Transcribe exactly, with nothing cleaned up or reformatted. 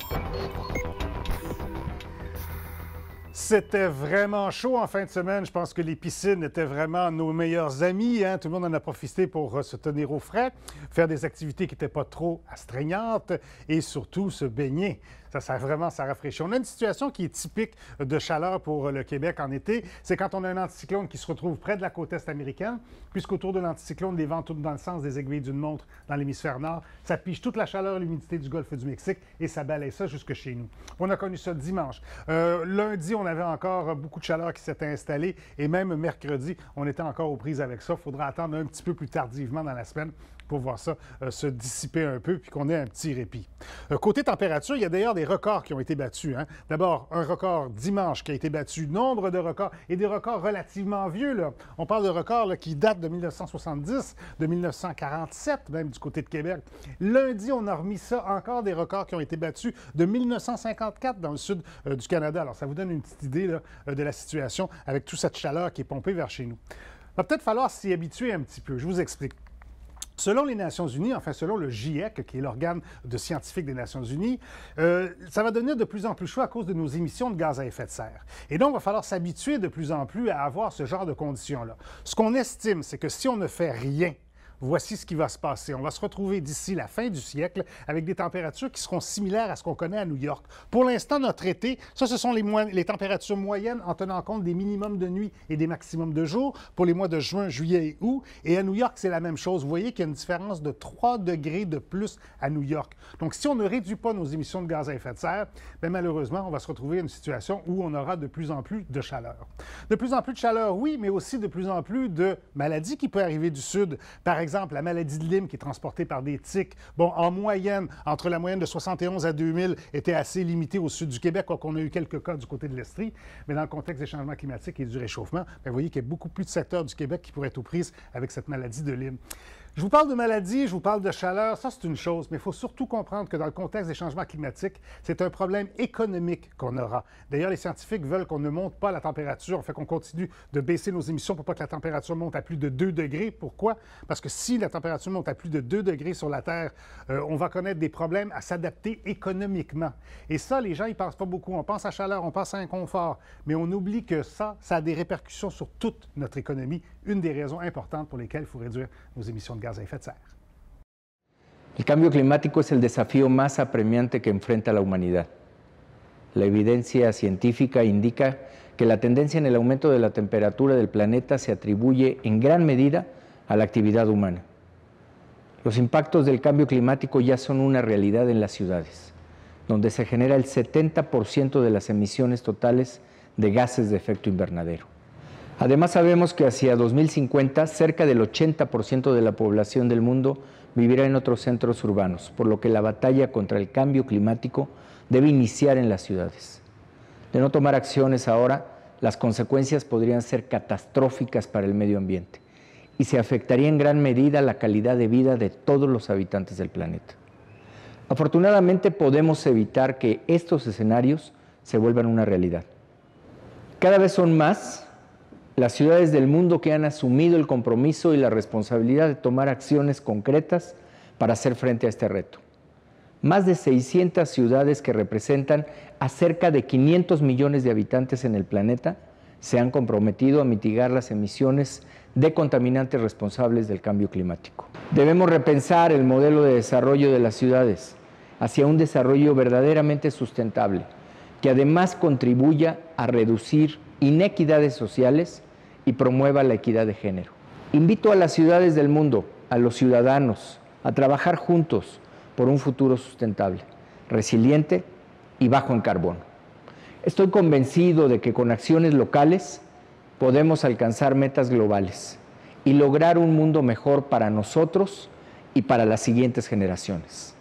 C'était vraiment chaud en fin de semaine. Je pense que les piscines étaient vraiment nos meilleurs amis. Hein? Tout le monde en a profité pour se tenir au frais, faire des activités qui n'étaient pas trop astreignantes et surtout se baigner. Ça, ça vraiment, ça rafraîchit. On a une situation qui est typique de chaleur pour le Québec en été. C'est quand on a un anticyclone qui se retrouve près de la côte est américaine, puisqu'autour de l'anticyclone, les vents tournent dans le sens des aiguilles d'une montre dans l'hémisphère nord. Ça pige toute la chaleur et l'humidité du golfe du Mexique et ça balaye ça jusque chez nous. On a connu ça dimanche. Euh, lundi, on avait encore beaucoup de chaleur qui s'était installée et même mercredi, on était encore aux prises avec ça. Il faudra attendre un petit peu plus tardivement dans la semaine pour voir ça euh, se dissiper un peu puis qu'on ait un petit répit. Euh, côté température, il y a d'ailleurs des records qui ont été battus. Hein. D'abord, un record dimanche qui a été battu, nombre de records et des records relativement vieux. Là. On parle de records là, qui datent de mille neuf cent soixante-dix, de mille neuf cent quarante-sept, même du côté de Québec. Lundi, on a remis ça, encore des records qui ont été battus de mille neuf cent cinquante-quatre dans le sud euh, du Canada. Alors, ça vous donne une petite idée là, de la situation avec toute cette chaleur qui est pompée vers chez nous. Il va peut-être falloir s'y habituer un petit peu. Je vous explique. Selon les Nations unies, enfin selon le GIEC, qui est l'organe de scientifiques des Nations unies, euh, ça va devenir de plus en plus chaud à cause de nos émissions de gaz à effet de serre. Et donc, il va falloir s'habituer de plus en plus à avoir ce genre de conditions-là. Ce qu'on estime, c'est que si on ne fait rien, voici ce qui va se passer. On va se retrouver d'ici la fin du siècle avec des températures qui seront similaires à ce qu'on connaît à New York. Pour l'instant, notre été, ça, ce sont les, les températures moyennes en tenant compte des minimums de nuit et des maximums de jour pour les mois de juin, juillet et août. Et à New York, c'est la même chose. Vous voyez qu'il y a une différence de trois degrés de plus à New York. Donc, si on ne réduit pas nos émissions de gaz à effet de serre, bien, malheureusement, on va se retrouver dans une situation où on aura de plus en plus de chaleur. De plus en plus de chaleur, oui, mais aussi de plus en plus de maladies qui peuvent arriver du sud. Par exemple, Par exemple, la maladie de Lyme qui est transportée par des tiques, bon, en moyenne, entre la moyenne de soixante et onze à deux mille, était assez limitée au sud du Québec, quoiqu'on a eu quelques cas du côté de l'Estrie. Mais dans le contexte des changements climatiques et du réchauffement, bien, vous voyez qu'il y a beaucoup plus de secteurs du Québec qui pourraient être aux prises avec cette maladie de Lyme. Je vous parle de maladie, je vous parle de chaleur, ça c'est une chose, mais il faut surtout comprendre que dans le contexte des changements climatiques, c'est un problème économique qu'on aura. D'ailleurs, les scientifiques veulent qu'on ne monte pas la température, fait qu'on continue de baisser nos émissions pour pas que la température monte à plus de deux degrés. Pourquoi? Parce que si la température monte à plus de deux degrés sur la Terre, euh, on va connaître des problèmes à s'adapter économiquement. Et ça, les gens, ils pensent pas beaucoup. On pense à chaleur, on pense à inconfort, mais on oublie que ça, ça a des répercussions sur toute notre économie, une des raisons importantes pour lesquelles il faut réduire nos émissions de gaz à effet de serre. El cambio climático es el desafío más apremiante que enfrenta la humanidad. La evidencia científica indica que la tendencia en el aumento de la temperatura del planeta se atribuye en gran medida a la actividad humana. Los impactos del cambio climático ya son una realidad en las ciudades, donde se genera el setenta por ciento de las emisiones totales de gases de efecto invernadero. Además, sabemos que hacia dos mil cincuenta, cerca del ochenta por ciento de la población del mundo vivirá en otros centros urbanos, por lo que la batalla contra el cambio climático debe iniciar en las ciudades. De no tomar acciones ahora, las consecuencias podrían ser catastróficas para el medio ambiente y se afectaría en gran medida la calidad de vida de todos los habitantes del planeta. Afortunadamente, podemos evitar que estos escenarios se vuelvan una realidad. Cada vez son más las ciudades del mundo que han asumido el compromiso y la responsabilidad de tomar acciones concretas para hacer frente a este reto. Más de seiscientas ciudades que representan a cerca de quinientos millones de habitantes en el planeta se han comprometido a mitigar las emisiones de contaminantes responsables del cambio climático. Debemos repensar el modelo de desarrollo de las ciudades hacia un desarrollo verdaderamente sustentable, que además contribuya a reducir inequidades sociales y promueva la equidad de género. Invito a las ciudades del mundo, a los ciudadanos, a trabajar juntos por un futuro sustentable, resiliente y bajo en carbono. Estoy convencido de que con acciones locales podemos alcanzar metas globales y lograr un mundo mejor para nosotros y para las siguientes generaciones.